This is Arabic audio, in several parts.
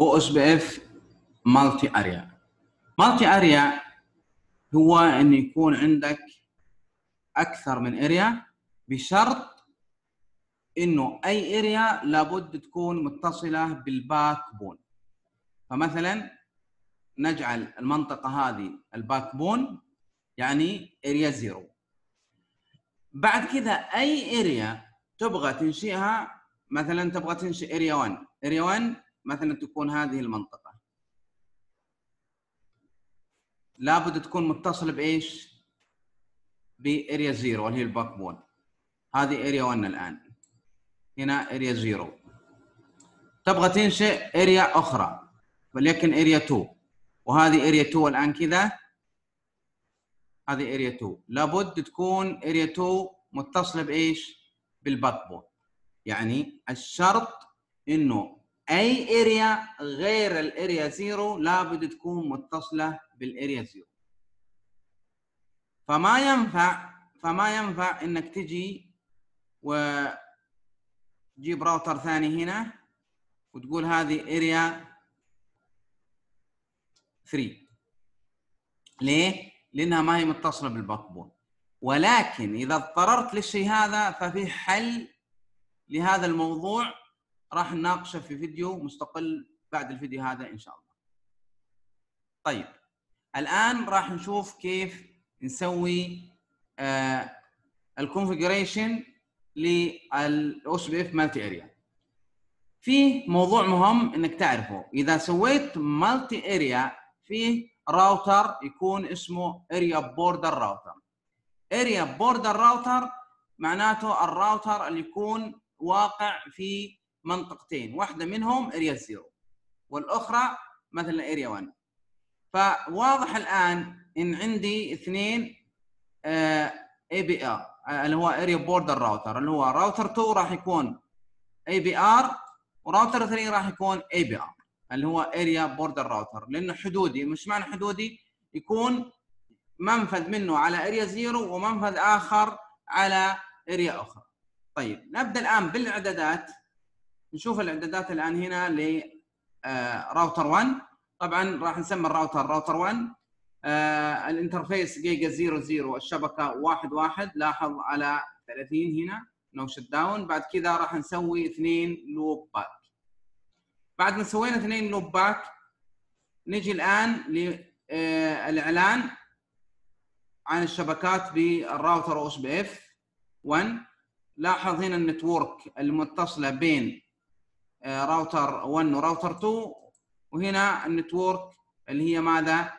OSPF مالتي اريا. مالتي اريا هو ان يكون عندك اكثر من اريا، بشرط انه اي اريا لابد تكون متصله بالباك بون. فمثلا نجعل المنطقه هذه الباك بون، يعني اريا 0. بعد كذا اي اريا تبغى تنشئها، مثلا تبغى تنشئ اريا 1. اريا 1 مثلا تكون هذه المنطقه، لابد تكون متصله بايش؟ باريا 0 اللي هي الباك بون. هذه اريا 1 الان، هنا اريا 0. تبغى تنشئ اريا اخرى وليكن اريا 2، وهذه اريا 2 الان كذا، هذه اريا 2. لابد تكون اريا 2 متصله بايش؟ بالباك بون. يعني الشرط انه اي اريا غير الاريا 0 لابد تكون متصله بالاريا 0. فما ينفع انك تجي وتجيب راوتر ثاني هنا وتقول هذه اريا 3. ليه؟ لانها ما هي متصله بالباك بون. ولكن اذا اضطررت للشيء هذا ففي حل لهذا الموضوع، راح نناقشه في فيديو مستقل بعد الفيديو هذا ان شاء الله. طيب الان راح نشوف كيف نسوي الكونفيجريشن للOSPF مالتي اريا. في موضوع مهم انك تعرفه، اذا سويت مالتي اريا فيه راوتر يكون اسمه اريا بوردر راوتر. اريا بوردر راوتر معناته الراوتر اللي يكون واقع في منطقتين، واحده منهم اريا 0 والاخرى مثلا اريا 1. فواضح الان ان عندي اثنين اي بي ار اللي هو اريا بوردر راوتر، اللي هو راوتر 2 راح يكون اي بي ار، وراوتر 3 راح يكون اي بي ار اللي هو اريا بوردر راوتر. لانه حدودي، مش معنى حدودي يكون منفذ منه على اريا 0 ومنفذ اخر على اريا اخرى. طيب نبدا الان بالاعدادات. نشوف الاعدادات الان هنا ل راوتر 1. طبعا راح نسمي الراوتر راوتر 1. الانترفيس جيجا 00، الشبكه 11. لاحظ على 30 هنا نو شت داون. بعد كذا راح نسوي 2 لوب باك. بعد ما سوينا 2 لوب باك نجي الان للاعلان عن الشبكات بالراوتر OSPF 1. لاحظ هنا النتورك المتصله بين راوتر 1 وراوتر 2، وهنا النتورك اللي هي ماذا؟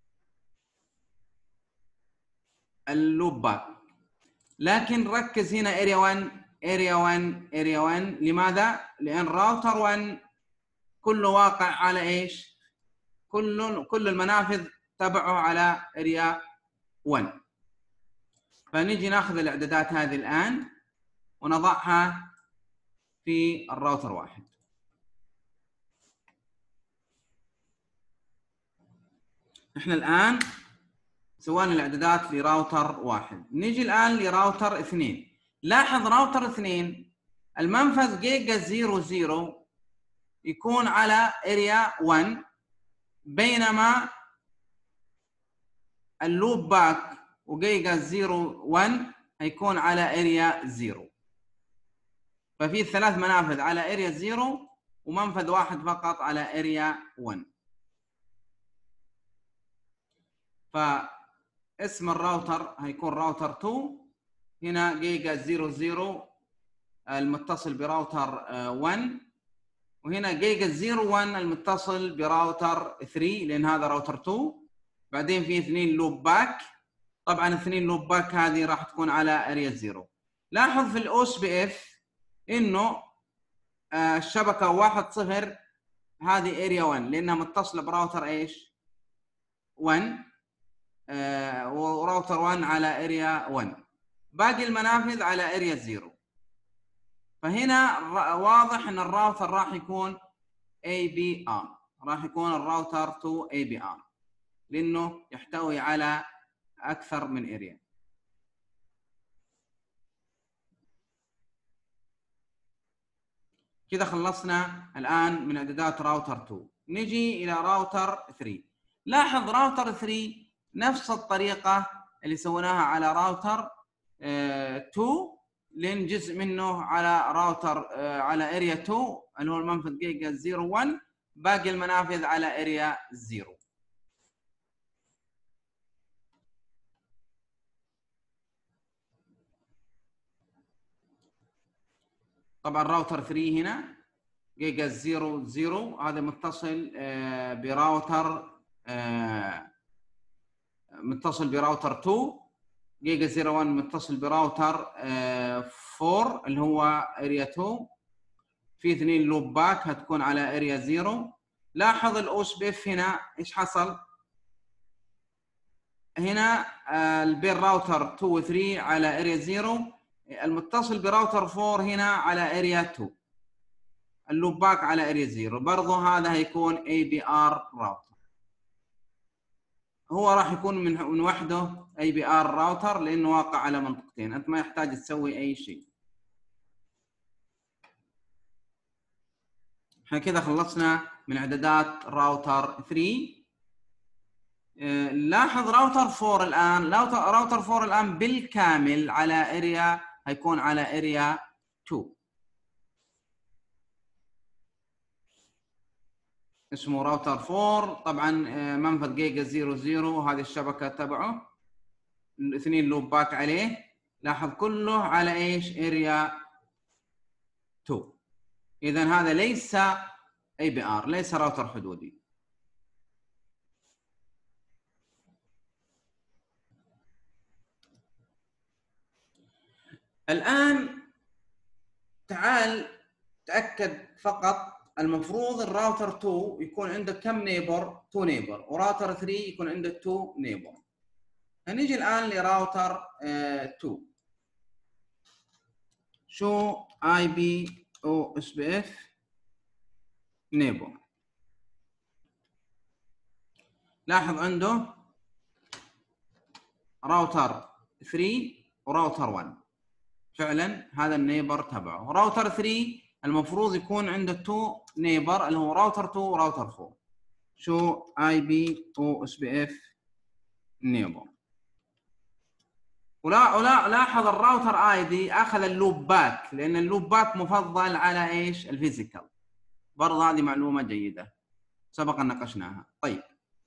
اللوب باك. لكن ركز هنا اريا 1 اريا 1 اريا 1. لماذا؟ لان راوتر 1 كله واقع على ايش؟ كل المنافذ تبعه على اريا 1. فنيجي ناخذ الاعدادات هذه الان ونضعها في الراوتر 1. احنا الان سوينا الاعدادات لراوتر 1. نيجي الان لراوتر 2. لاحظ راوتر 2 المنفذ جيجا 00 يكون على اريا 1، بينما اللوب باك وجيجا 01 هيكون على اريا 0. ففي 3 منافذ على اريا 0 ومنفذ واحد فقط على اريا 1. فاسم الراوتر هيكون راوتر 2. هنا جيجا 00 المتصل براوتر 1، وهنا جيجا 01 المتصل براوتر 3 لان هذا راوتر 2. بعدين في 2 لوب باك. طبعا 2 لوب باك هذه راح تكون على اريا 0. لاحظ في الOSPF انه الشبكه 10 هذه اريا 1 لانها متصله براوتر ايش؟ 1. وراوتر 1 على اريا 1، باقي المنافذ على اريا 0. فهنا واضح ان الراوتر راح يكون ABR، راح يكون الراوتر 2 ABR لانه يحتوي على اكثر من اريا. كذا خلصنا الان من اعدادات راوتر 2. نجي الى راوتر 3. لاحظ راوتر 3 نفس الطريقه اللي سويناها على راوتر 2، لين جزء منه على راوتر على اريا 2 اللي هو المنفذ جيجا 01، باقي المنافذ على اريا 0. طبعا راوتر 3 هنا جيجا 00 هذا متصل براوتر متصل براوتر 2. جيجا 01 متصل براوتر 4 اللي هو اريا 2. في 2 لوب باك هتكون على اريا 0. لاحظ الاوس بي اف هنا ايش حصل؟ هنا بين راوتر 2 و 3 على اريا 0، المتصل براوتر 4 هنا على اريا 2، اللوب باك على اريا 0. برضه هذا هيكون اي بي ار راوتر، هو راح يكون من وحده اي بي ار راوتر لانه واقع على منطقتين، انت ما يحتاج تسوي اي شيء. احنا كذا خلصنا من اعدادات راوتر 3. لاحظ راوتر 4 الان، راوتر 4 الان بالكامل على اريا، هيكون على اريا 2، اسمه راوتر 4. طبعا منفذ جيجا 00 هذه الشبكه تبعه، الاثنين لوب باك عليه. لاحظ كله على ايش؟ اريا 2. اذا هذا ليس اي بي ار، ليس راوتر حدودي. الان تعال تاكد فقط، المفروض الراوتر 2 يكون عنده كم نيبر؟ 2 نيبر، وراوتر 3 يكون عنده 2 نيبر. هنيجي الان لراوتر 2. شو اي بي او اس بي اف نيبر. لاحظ عنده راوتر 3 وراوتر 1، فعلا هذا النيبر تبعه. راوتر 3 المفروض يكون عنده 2 نيبر اللي هو راوتر 2 وراوتر 4. شو اي بي او اس بي اف نيبر. ولا لاحظ الراوتر اي دي اخذ اللوب باك، لان اللوب باك مفضل على ايش؟ الفيزيكال. برضه هذه معلومه جيده سبق ان ناقشناها. طيب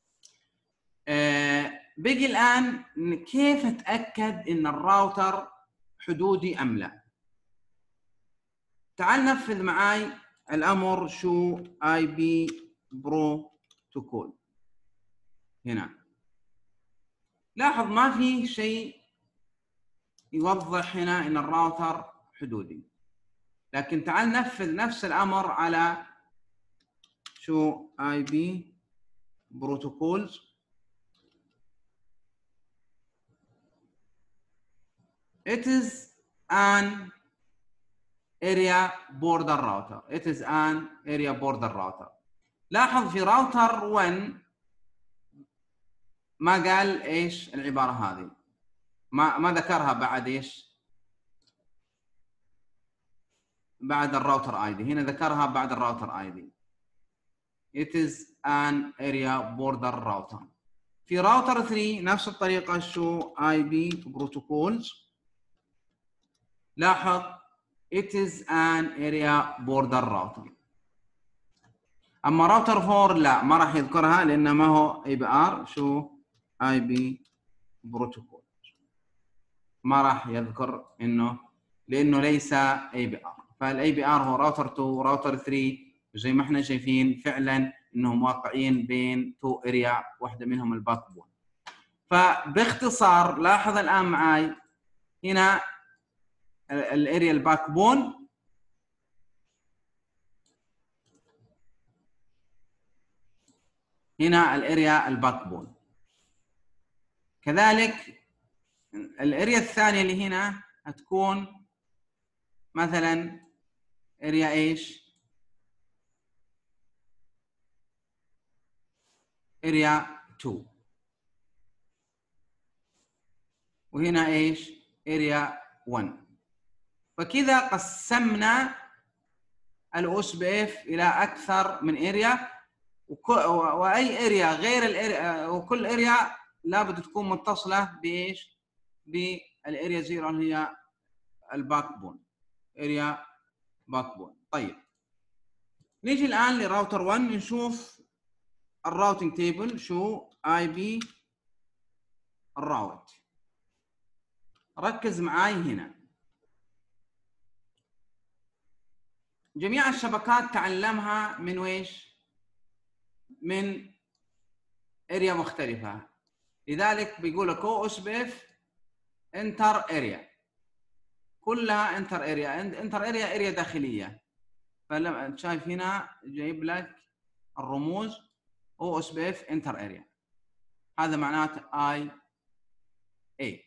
بقي الان كيف اتاكد ان الراوتر حدودي ام لا؟ تعال نفذ معاي الامر شو اي بي بروتوكول. هنا لاحظ ما في شيء يوضح هنا ان الراوتر حدودي، لكن تعال نفذ نفس الامر على شو اي بي بروتوكولز. it is an area border router. it is an area border router. لاحظ في راوتر 1 ما قال ايش العباره هذه، ما ذكرها بعد ايش؟ بعد الراوتر اي دي. هنا ذكرها بعد الراوتر اي دي. it is an area border router. في راوتر 3 نفس الطريقه شو اي بي بروتوكولز. لاحظ it is an area border router. اما راوتر 4 لا، ما راح يذكرها لانه ما هو اي بي ار. شو اي بي بروتوكول ما راح يذكر انه، لانه ليس اي بي ار. فالاي بي ار هو راوتر 2 وراوتر 3، زي ما احنا شايفين فعلا انهم واقعين بين 2 اريا، واحده منهم الباك بون. فباختصار لاحظ الان معاي هنا الاريا الباك بون، هنا الاريا الباك بون. كذلك الاريا الثانيه اللي هنا هتكون مثلا اريا ايش؟ اريا 2. وهنا ايش؟ 1. فكذا قسمنا الاوس بي اف الى اكثر من اريا، واي اريا غير الاريا، وكل اريا لابد تكون متصله بايش؟ بالاريا 0 اللي هي الباك بون، اريا باك بون. طيب نيجي الان لراوتر 1 نشوف الراوتنج تيبل. شو اي بي الراوت؟ ركز معاي هنا. جميع الشبكات تعلمها من ويش؟ من اريا مختلفه، لذلك بيقول لك او اس بي اف انتر اريا، كلها انتر اريا. انتر اريا اريا داخليه. فلما انت شايف هنا جايب لك الرموز او اس بي اف انتر اريا، هذا معناته اي اي.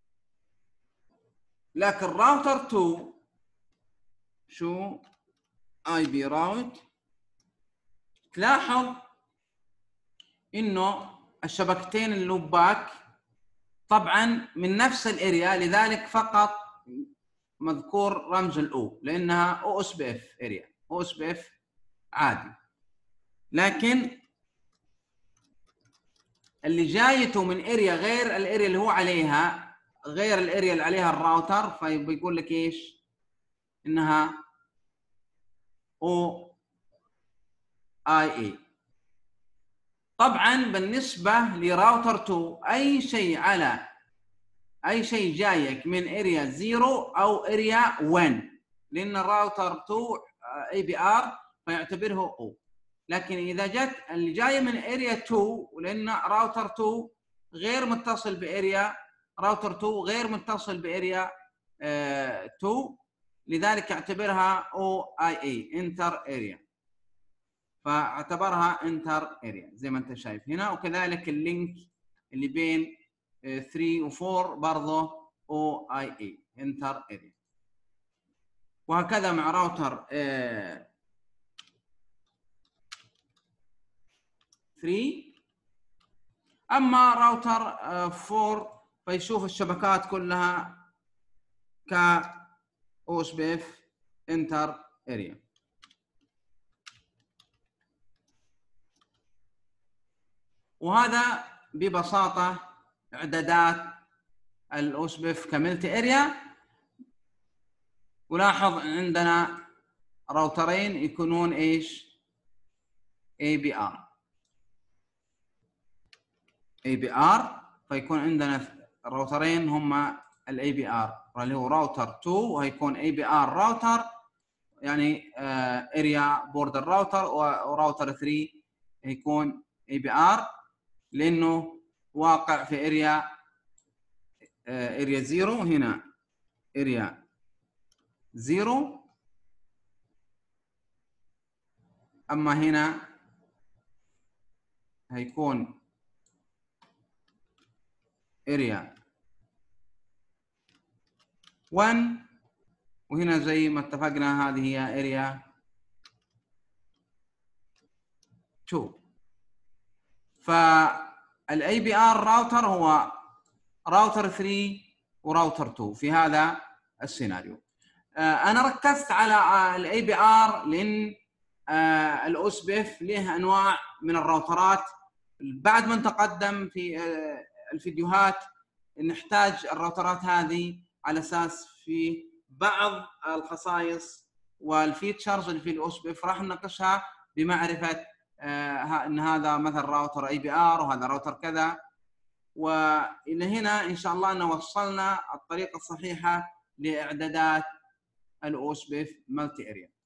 لكن راوتر 2 شو اي بي راوت، تلاحظ انه الشبكتين اللوباك طبعا من نفس الاريا، لذلك فقط مذكور رمز الاو لانها او اس بي اف اريا، او اس بي اف عادي. لكن اللي جايته من اريا غير الاريا اللي هو عليها، غير الاريا اللي عليها الراوتر، فبيقول لك ايش؟ انها او اي اي. طبعا بالنسبه لراوتر 2 اي شيء جايك من اريا 0 او اريا 1، لان الراوتر 2 اي بي ار فيعتبره او. لكن اذا جت اللي جايه من اريا 2، ولان راوتر 2 غير متصل باريا، راوتر 2 غير متصل باريا 2، لذلك يعتبرها او اي اي انتر اريا، فاعتبرها انتر اريا زي ما انت شايف هنا. وكذلك اللينك اللي بين 3 و 4 برضه او اي اي انتر اريا، وهكذا مع راوتر 3. اما راوتر 4 فيشوف الشبكات كلها ك او اس بي اف انتر اريا. وهذا ببساطه اعدادات الاو اس بي اف كملتي اريا. ولاحظ عندنا راوترين يكونون ايش؟ اي بي ار، اي بي ار، فيكون عندنا الراوترين هم الاي بي ار اللي هو راوتر 2 وهيكون اي بي ار راوتر، يعني اريا بوردر راوتر، وراوتر 3 هيكون اي بي ار لانه واقع في اريا 0. هنا اريا 0، اما هنا هيكون اريا 1، وهنا زي ما اتفقنا هذه هي اريا 2. فالاي بي ار راوتر هو راوتر 3 وراوتر 2 في هذا السيناريو. انا ركزت على الاي بي ار لان الاو اس بي اف له انواع من الراوترات. بعد ما نتقدم في الفيديوهات نحتاج الراوترات هذه على اساس في بعض الخصائص والفيتشرز اللي في الاو اس بي اف راح نناقشها بمعرفه ان هذا مثلا راوتر اي بي ار وهذا راوتر كذا. والى هنا ان شاء الله ان وصلنا الطريقه الصحيحه لاعدادات الاو اس بي اف مالتي اريا.